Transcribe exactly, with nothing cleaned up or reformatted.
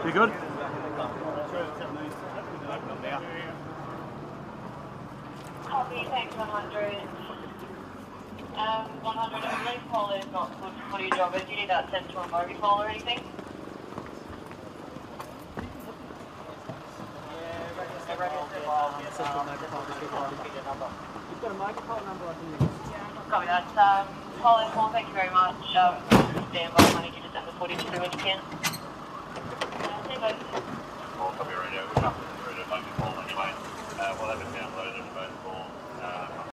You good? Copy, thanks one hundred. Um, one hundred, I believe Paul is not good for your job. Do you need that sent to a mobile call or anything? You've got a microphone number I can use. Copy that. Um, Paul and Paul, thank you very much. Um, stand by, I need you to send the footage through when you can. Uh, see you later. Well, copy radio. We're up through the phone call anyway. Uh, we'll have it downloaded and available. Uh,